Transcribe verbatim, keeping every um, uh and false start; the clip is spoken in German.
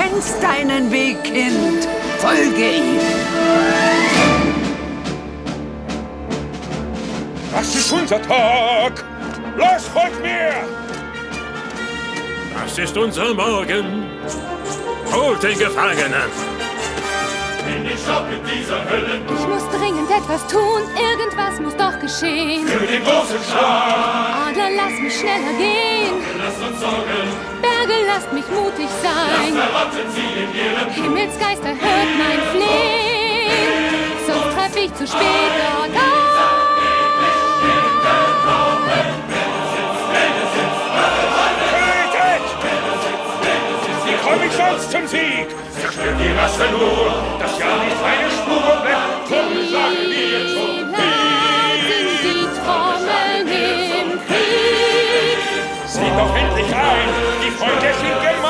kennst deinen Weg, Kind. Folge ihm. Das ist unser Tag. Los, folgt mir! Das ist unser Morgen. Holt den Gefangenen. In den Staub mit dieser Hölle. Ich muss dringend etwas tun. Irgendwas muss doch geschehen. Für den großen Schlag. Adler, lass mich schneller gehen. Lasst uns sorgen. Berge, lasst mich mutig sein. Lasst verwandeln sie in ihre. Himmelsgeister, hört mein Flehen. Sonst treff ich zu spät dort an. Komm ich sonst zum Sieg! Zerstört die Rasse nur, dass ja nicht eine Spur bleibt. Drum schlagen wir zum Krieg. Sind die Trommeln im Krieg. Seht doch endlich ein, die Freunde sind gemein.